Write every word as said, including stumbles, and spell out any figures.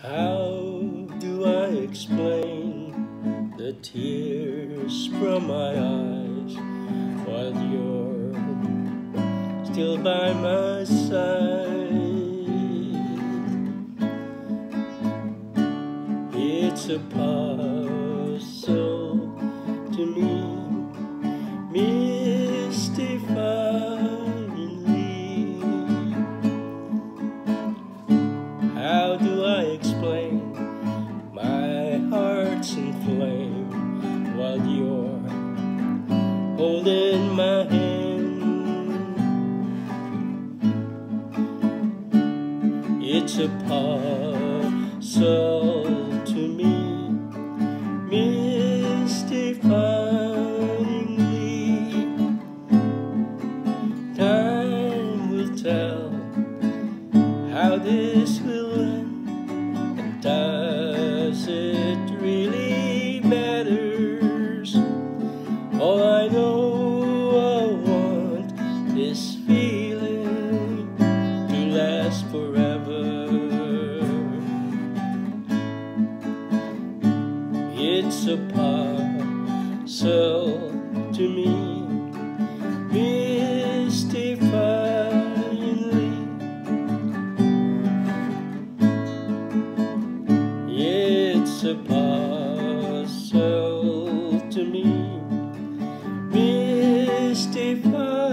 How do I explain the tears from my eyes while you're still by my side? It's a puzzle to me, mystifyingly. How do I explain my heart's in flame while you're holding my hand? It's a puzzle to me, mystifyingly. Time will tell how this will end. Does it really matters? All I know, I want this feeling to last forever. It's a puzzle to me, mystifyingly. It's a puzzle to me, mystifyingly.